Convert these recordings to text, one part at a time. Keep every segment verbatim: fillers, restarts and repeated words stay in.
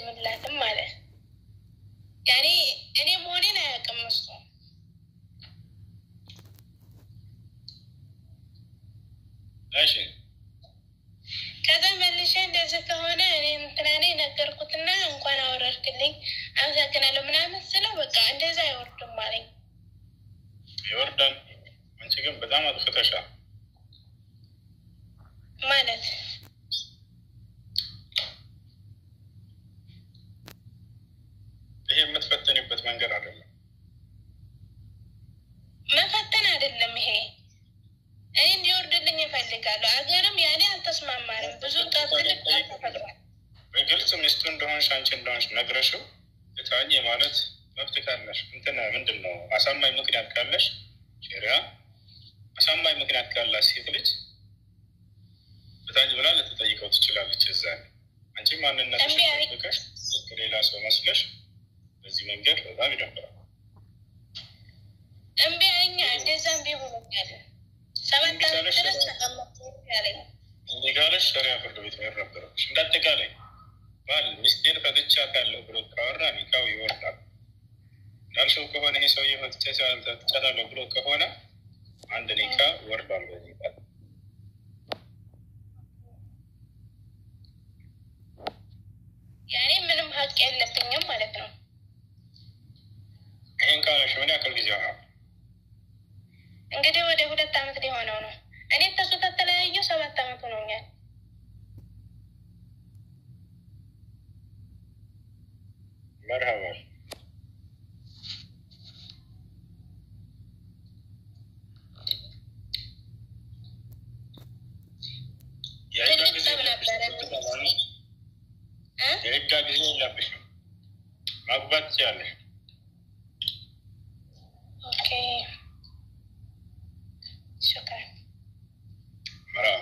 አይደግምላትም ማለት ያኔ እኔ ሞኔን አያቀምሱ እሺ ከዛ መልሼ እንደዚህ ከሆነ እኔ እንትናኔ ነገርኩትና እንኳን አወረድክልኝ አመሰግናለሁ ምናምን ስለው በቃ እንደዛ አይወርድም ማለት ይወርዳል አንቺ ግን በጣም አጥፍተሻል ማለት ይሄ የምትፈተኝበት መንገድ አይደለም መፈተን አይደለም ይሄ እኔ እንዲወርድልኝ እፈልጋለሁ አገርም ያኔ አልተስማማንም ብዙ ተፈልግ ተፈጥሯል በግልጽ ሚስቱ እንደሆንሽ አንቺ እንደሆንሽ ነግረሽው እታኝ ማለት መብት ካለሽ እንትን ምንድነው አሳማኝ ምክንያት ካለሽ ሸሪዓ አሳማኝ ምክንያት ካላሽ ሴት ልጅ እታኝ ብላ ልትጠይቀው ትችላለች እዛ አንቺ ማንነትሽ ተጠይቀሽ ሌላ ሰው መስለሽ በዚህ መንገድ በጣም ይደብራል እምቢኛ እንደዛም ቢሆንኛል ሰባት ዓመት ድረስ ተቀመጥኩ ያለኝ እንዲጋለሽ ሸሪዓ ፍርድ ቤት መሄድ ነበረብሽ እንዳጠቃላይ ባል ሚስቴን ፈትቻታለሁ ብሎ ካወራ ኒካው ይወርዳል እንዳልሽው ከሆነ ይሄ ሰውዬ ፈትቻታለሁ ብሎ ከሆነ አንድ ኒካ ወርዷል በዚህ ቃል ያኔ ምንም ሀቅ የለብኝም ማለት ነው ይሄን ካለሽ ምን ያክል ጊዜ ሆነ እንግዲህ ወደ ሁለት ዓመት ሊሆነው ነው እኔ ተሱ ተተለያየው ሰባት ዓመት ሆኖኛል مرحبا يا إيجا بزي يا إيجا بزي لابش مقبات سيالي اوكي شكرا مرحبا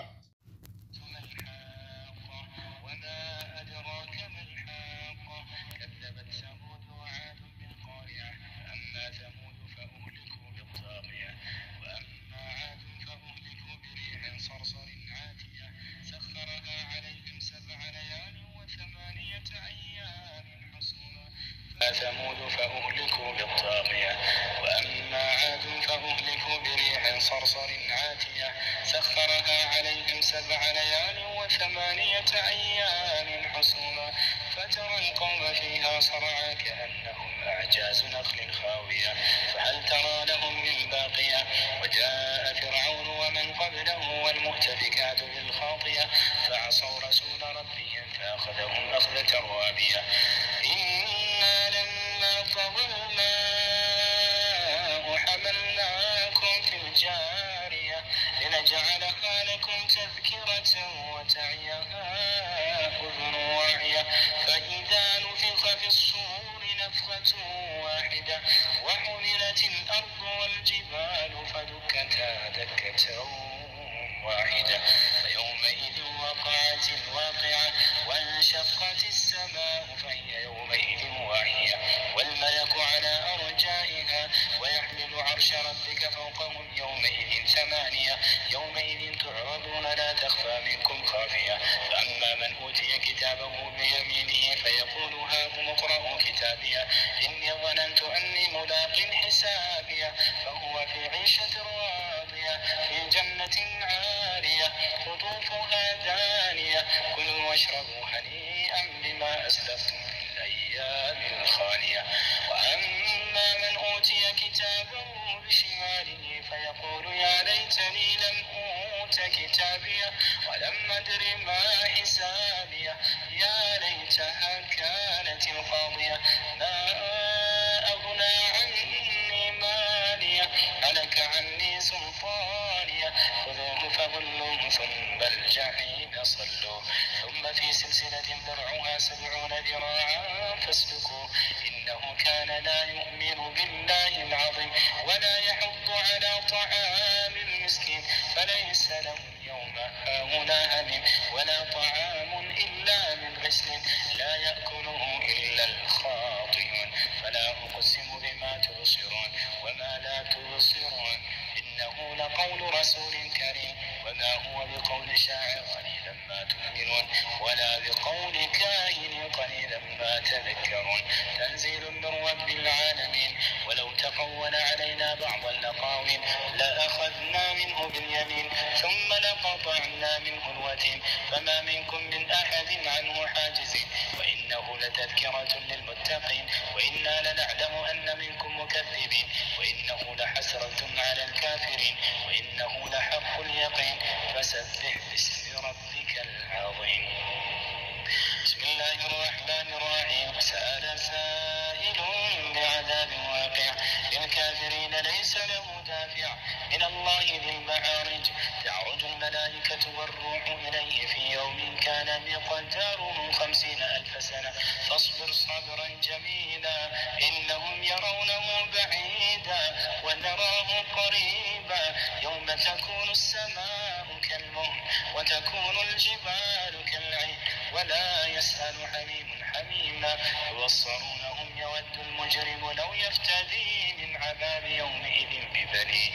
ثمود فأهلكوا بالطاغية وأما عاد فأهلكوا بريح صرصر عاتية سخرها عليهم سبع ليال وثمانية أيام حسوما فترى القوم فيها صرعى كأنهم أعجاز نخل خاوية فهل ترى لهم من باقية وجاء فرعون ومن قبله والمؤتفكات بالخاطية فعصوا رسول ربهم فأخذهم أخذة رابية إنا لما طغى الماء حملناكم في الجارية لنجعلها لكم تذكرة وتعيها أذن واعية فإذا نفخ في الصور نفخة واحدة وحملت الأرض والجبال فدكتا دكة واحدة فيومئذ وقعت الواقعة وانشقت السماء فهي يومئذ واهية والملك على أرجائها ويحمل عرش ربك فوقهم يومئذ ثمانية يومئذ تعرضون لا تخفى منكم خافية فأما من أوتي كتابه بيمينه فيقول هاكم اقرءوا كتابية إني ظننت أني ملاق حسابية فهو في عيشة راضية في جنة عالية قطوفها دانية كلوا واشربوا هنيئا بما أسلفتم في الأيام الخالية وأما من أوتي كتابه بشماله فيقول يا ليتني لم أوت كتابيه ولم أدر ما حسابيه يا ليتها كانت القاضية ما أغنى عني ماليه هلك عني سلطانيه خذوه فغلوه ثم الجحيم صلوه ثم في سلسلة ذرعها سبعون ذراعا فاسلكوه إنه كان لا يؤمن بالله العظيم ولا يحض على طعام المسكين فليس له اليوم هاهنا هميم ولا طعام إلا من غسل لا يأكله إلا الخاطئون فلا أقسم بما تبصرون وما لا تبصرون إنه لقول رسول كريم وما هو بقول شاعر قليلا ما تؤمنون ولا بقول كاهن قليلا ما ما تذكرون تنزيل من رب العالمين ولو تقول علينا بعض الأقاويل لأخذنا منه باليمين ثم لقطعنا منه الوتين فما منكم من أحد عنه حاجزين وإنه لتذكرة للمتقين وإنا لنعلم أن منكم مكذبين وإنه لحسرة على الكافرين وإنه لحق اليقين فسبح باسم ربك العظيم. بسم الله الرحمن الرحيم. سأل سائل بعذاب واقع للكافرين ليس له دافع من الله ذي المعارج تعرج الملائكة والروح إليه في يوم كان مقداره خمسين ألف سنة فاصبر صبرا جميلا إنهم يرونه بعيدا ونراه قريبا يوم تكون السماء كالمهل وتكون الجبال كالعين ولا يسأل حميم حميما يبصرونهم يود المجرم لو يفتدي من عذاب يومئذ ببنيه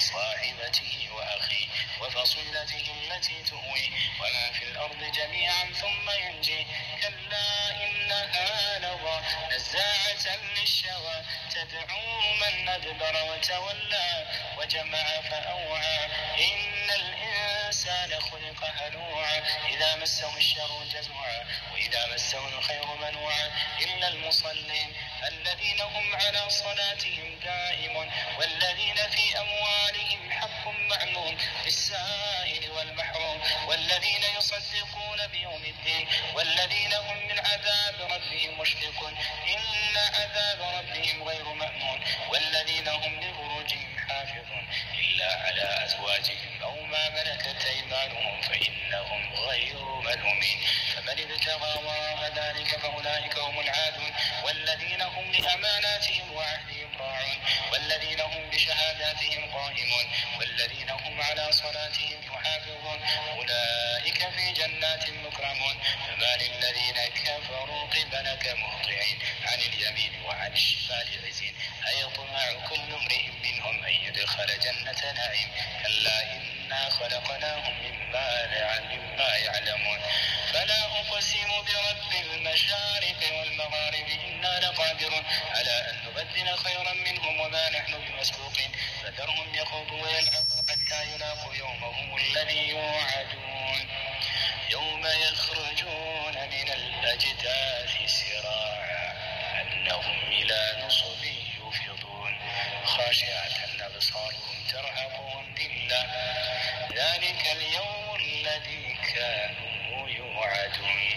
وصاحبته وأخيه وفصيلته التي تؤويه وما في الأرض جميعا ثم ينجيه كلا إنها لظى نزاعة للشوى تدعو من أدبر وتولى وجمع فأوعى إن الإنسان خلق هلوعا إذا مسه الشر جزوعا وإذا مسه الخير منوعا إلا المصلين الذين هم على صلاتهم دائمون والذين في أموالهم حق معلوم للسائل والمحروم والذين يصدقون بيوم الدين والذين هم من عذاب ربهم مشفقون إن عذاب ربهم غير مأمون والذين هم لفروجهم حافظون إلا على أزواجهم أو ما ملكت أيمانهم فإنهم غير ملومين فمن ابتغى وراء ذلك فأولئك هم العادون والذين هم لأماناتهم وعهدهم راعون والذين هم بشهاداتهم قائمون والذين هم على صلاتهم يحافظون أولئك في جنات مكرمون فما للذين كفروا قبلك مهطعين عن اليمين وعن الشمال عزين أيطمع كل امرئ منهم أن يدخل جنة نعيم كلا إنا خلقناهم مما مما يعلمون فلا أقسم برب المشارق والمغارب إنا لقادرون على أن نبدل خيرا منهم وما نحن بمسبوقين فذرهم يخوضوا ويلعبوا حتى يلاقوا يومهم الذي يوعدون يوم يخرجون من الأجداث سراعا أنهم إلى نصب يوفضون خاشعة أبصارهم ترهقهم ذلة ذلك اليوم الذي كانوا يوعدون.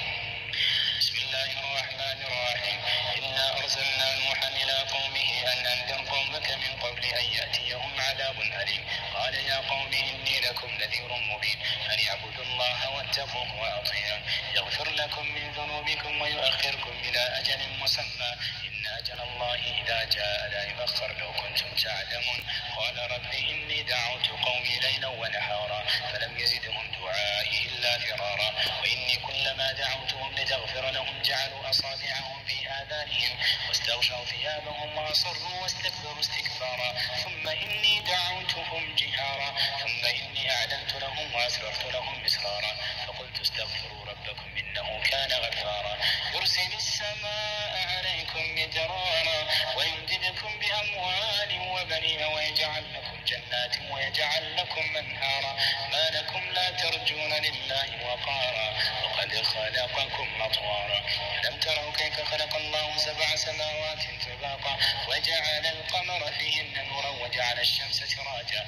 بسم الله الرحمن الرحيم. إنا أرسلنا نوحا إلى قومه أن أنذر قومك من قبل أن يأتيهم عذاب أليم قال يا قوم إني لكم نذير مبين أن اعبدوا الله واتقوه وأطيعون يغفر لكم من ذنوبكم ويؤخركم إلى أجل مسمى إن أجل الله إذا جاء لا يؤخر لو كنتم تعلمون قال رب إني دعوت قومي ليلا ونهارا فلم يزدهم دعائي إلا فرارا وإني كلما دعوتهم لتغفر لهم جعلوا أصابعهم في آذانهم واستغشوا ثيابهم وأصروا واستكبروا استكبارا ثم إني دعوتهم جهارا ثم إني أعلنت لهم وأسررت لهم إسرارا فقلت استغفروا ربكم إنه كان غفارا يرسل السماء عليكم مدرارا ويمددكم بأموال وبنين ويجعل لكم جنات ويجعل لكم أنهارا ما لكم لا ترجون لله وقارا وقد خلقكم أطوارا ألم تروا كيف خلق الله سبع سماوات طباقا وجعل القمر فيهن نورا وجعل الشمس سراجا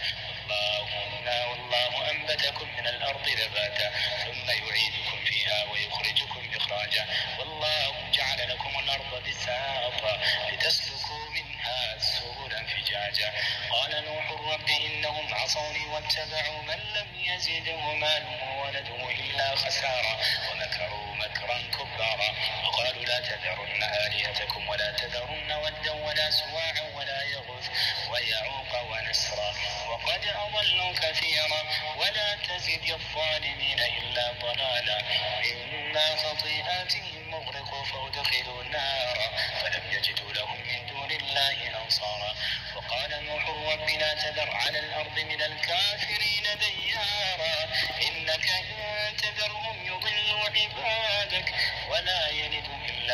والله والله أنبتكم من الأرض نباتا ثم يعيدكم فيها ويخرجكم إخراجا والله جعل لكم الأرض بساطا لتسلكوا منها سبلا فجاجا قال نوح رب إنهم عصوني واتبعوا من لم يزده ماله وولده إلا خسارا ومكروا مكرا كبارا وقالوا لا تذرن آلهتكم ولا تذرن ودا ولا سواعا ولا يغوث ويعوق ونسرا وقد أضلوا كثيرا ولا تزد الظالمين إلا ضلالا إما خطيئاتهم مغرقوا فادخلوا نارا فلم يجدوا لهم من دون الله أنصارا وقال نوح رب لا تذر على الأرض من الكافرين ديارا إنك إن تذرهم يضلوا عبادك ولا يلدوا إلا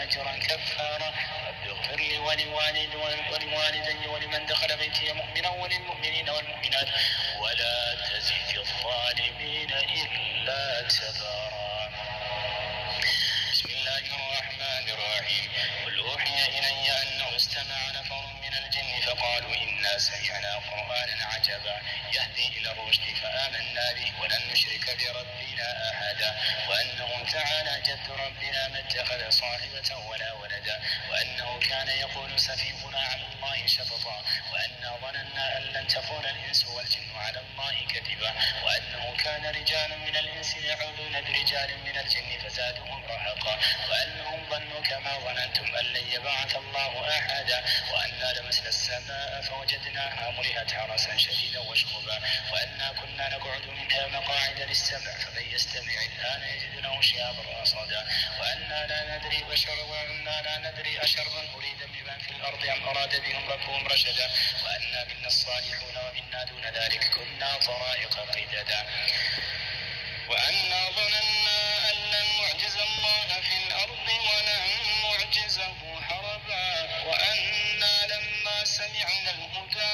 أجرا كفارا رب اغفر لي ولوالد ولوالدي ولمن دخل بيتي مؤمنا وللمؤمنين والمؤمنات ولا تزد الظالمين إلا تبارا. بسم الله الرحمن الرحيم. قل أوحي إلي أنه استمع نفر من الجن فقالوا إنا سمعنا قرآنا عجبا يهدي إلى الرشد فآمنا به ولن نشرك بربنا أحدا وأنه تعالى جد ربنا ما اتخذ صاحبة ولا ولدا وأنه كان يقول سفيهنا على الله شططا وأنا ظننا أن لن تكون الإنس والجن على الله كذبا وأنه كان رجال من الإنس يعوذون برجال من الجن فزادهم رهقا وأنهم ظنوا كما ظننتم أن لن يبعث الله أحدا وأنا لمسنا السماء فوجدناها ملئت حرسا شديدا وشهبا وأنا كنا نقعد منها مقاعد للسمع فمن يستمع الآن يجد له شهابا رصدا وأنا لا ندري بشر وأنا لا ندري أشر أريد بمن في الأرض أم أراد بهم ربهم رشدا وأنا منا الصالحون ومنا دون ذلك كنا طرائق قددا وأنا ظننا أن لن نعجز الله في الأرض ولن نعجزه هربا وأنا لما سمعنا الهدى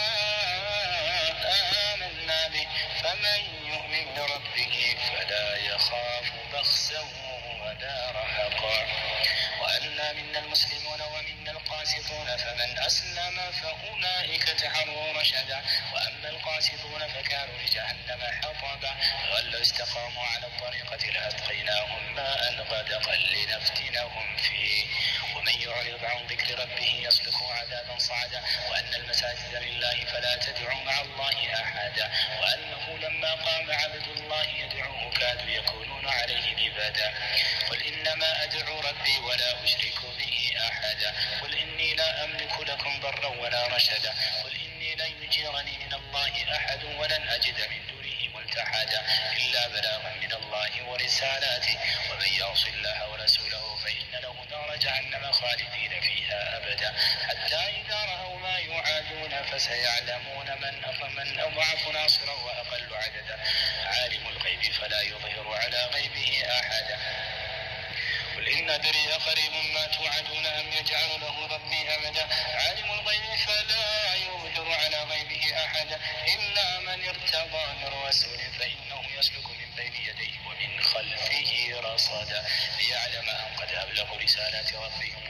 آمنا به فمن يؤمن بربه فلا يخاف بخسا ولا رهقا وأنا منا المسلمون ومنا القاسطون فمن أسلم فأولئك تحروا رشدا وأما القاسطون فكانوا لجهنم حطبا ولو استقاموا على الطريقة لأسقيناهم ماء غدقا لنفتنهم فيه ومن يعرض عن ذكر ربه يسلكه عذابا صعدا وأن المساجد لله فلا تدعوا مع الله أحدا وأنه لما قام عبد الله يدعوه كادوا يكونون عليه لبادا قل إنما أدعو ربي ولا أشرك به أحدا قل إني لا أملك لكم ضرا ولا رشدا قل إني لن يجيرني من الله أحد ولن أجد من دونه ملتحدا إلا بلاغا من الله ورسالاته ومن يعص الله ورسوله فإن له نار جهنم خالدين فيها أبدا حتى إذا رأوا ما يوعدون فسيعلمون من من أضعف ناصرا وأقل عددا عالم الغيب فلا يظهر على غيبه أحدا قل إن أدري أقريب ما توعدون أم يجعل له ربي أمدا عالم الغيب فلا يظهر على غيبه أحدا إلا من ارتضى من رسول فإنه يسلك من بين يديه ومن خلفه رصدا ليعلم أن قد أبلغوا رسالات ربهم